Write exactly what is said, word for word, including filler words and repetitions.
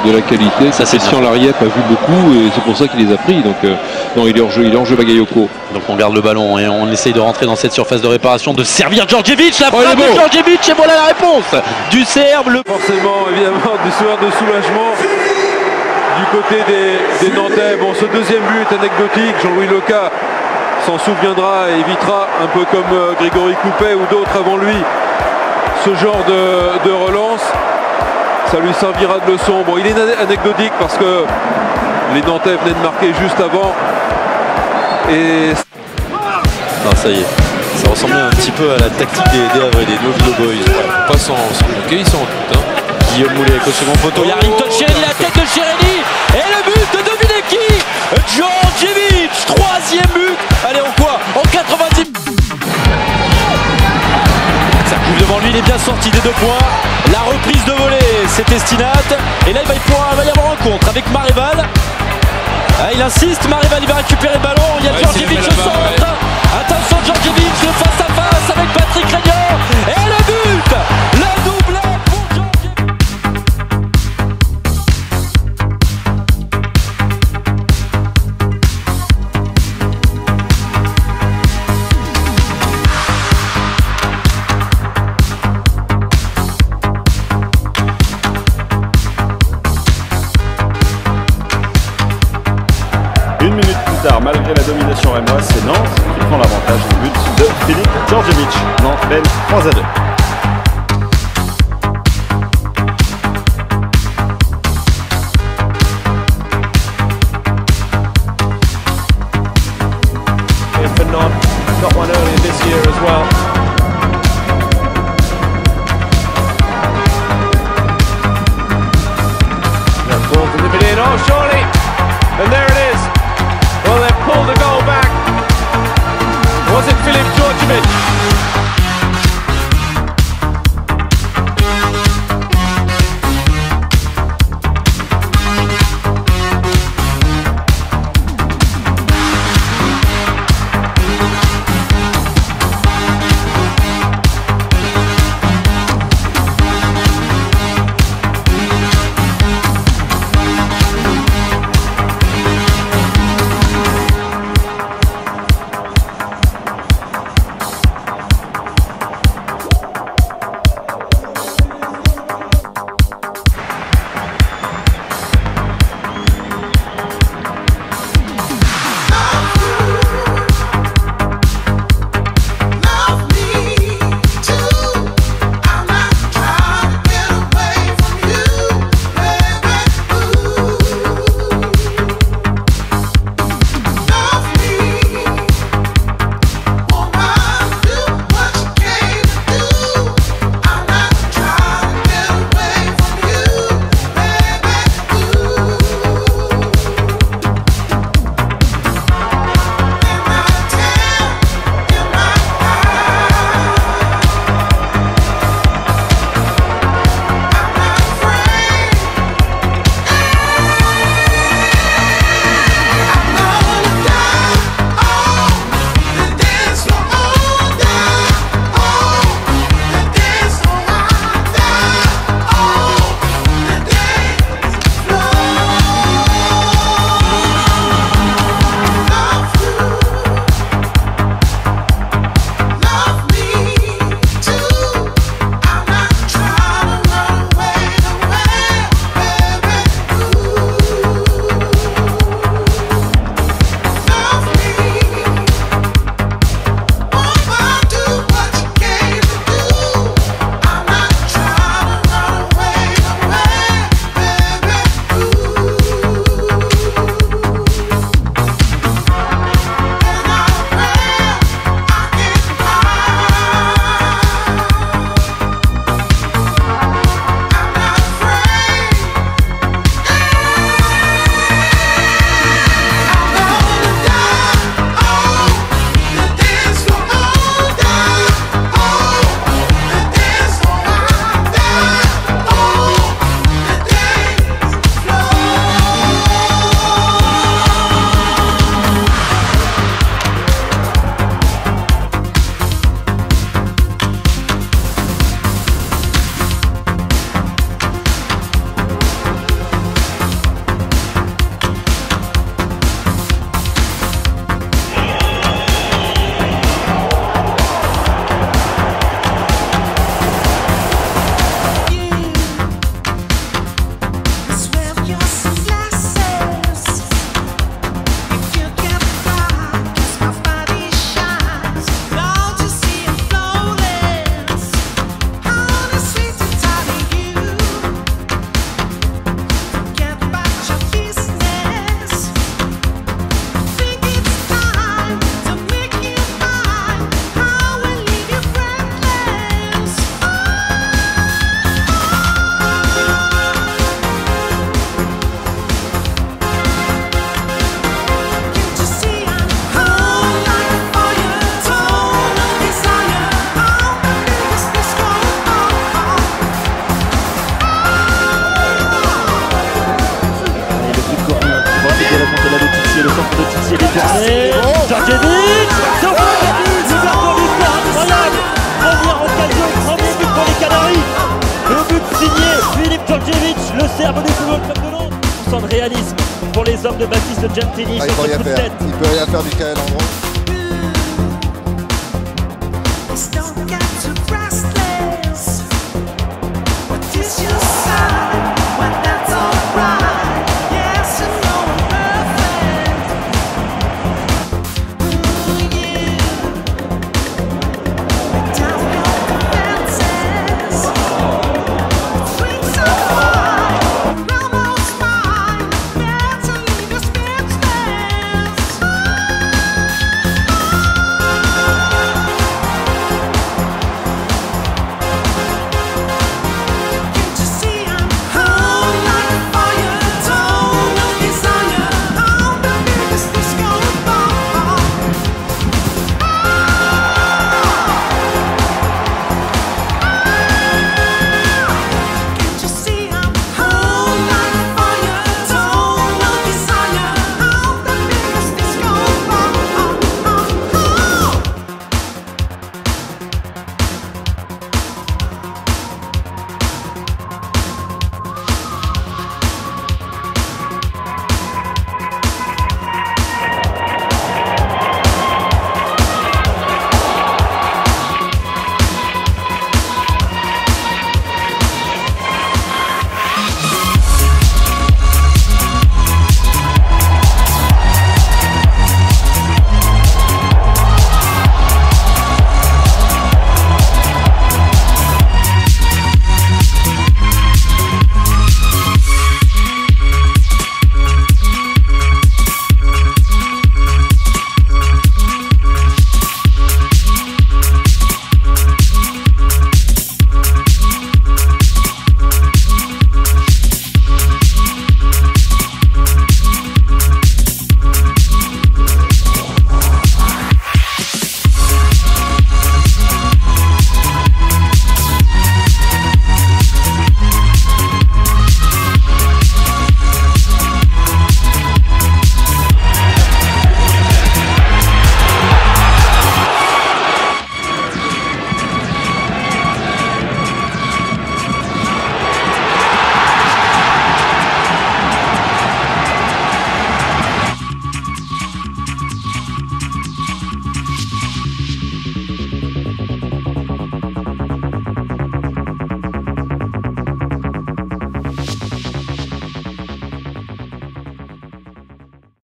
de la qualité. Ça, Christian Lariep a vu beaucoup et c'est pour ça qu'il les a pris. Donc euh, non, il est hors jeu, il est hors jeu Bagayoko. Donc on garde le ballon et on essaye de rentrer dans cette surface de réparation, de servir Djordjevic. La oh, frappe de Djordjevic et voilà la réponse du Serbe. Le... Forcément, évidemment, du soir de soulagement du côté des, des Nantais. Bon, ce deuxième but anecdotique, Jean-Louis Leca s'en souviendra et évitera, un peu comme euh, Grégory Coupet ou d'autres avant lui, ce genre de, de relance. Ça lui servira de leçon. Bon, il est anecdotique parce que les Nantais venaient de marquer juste avant. Et... Ah, ça y est, ça ressemblait un petit peu à la tactique des, des Havre et des Novilo Boys. Ouais, pas sans moquer, ils sont en tout. Hein. Guillaume Moulet avec au second poteau. Il y a Rington Shereni, la tête de Shereni. Et le but de devinez qui, Djordjevic, troisième but. Allez, en quoi? En quatre-vingt-dix. Ça coule devant lui, il est bien sorti des deux points. La reprise de volée, c'est Estinat. Et là, il va, y pouvoir, il va y avoir un contre avec Maréval. Ah, il insiste, Maréval, il va récupérer le ballon. Il y a ouais, Djordjevic au centre. Ouais. Attention, Djordjevic, le face à face avec Patrick Régnier. Et le but, le doublé pour Djordjevic. Une minute plus tard, malgré la domination rémoise, c'est Nantes qui prend l'avantage du but de Philippe Djordjevic. Nantes mène trois à deux. For Nantes, got one earlier this year as well. Ball delivered in, oh surely, and there it is. Well, they've pulled the goal back. Was it Philippe Djordjevic? le Serbe du Football Club de Londres. Sans de réalisme pour les hommes de Baptiste Gentili. Ah, il, peut rien faire. Tête. il peut rien faire, Michael, en gros.